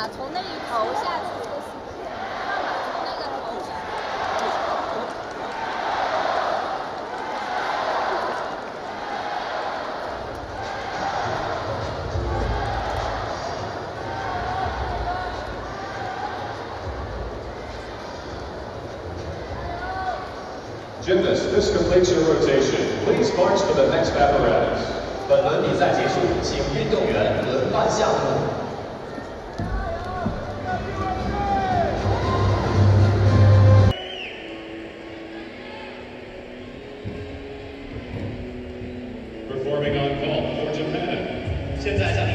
马从那一头下去，放马从那个头下。 Gymnast, this completes your rotation. Please march to the next apparatus. 本轮比赛结束，请运动员轮换项目。 Performing on call for Japan. 现在向您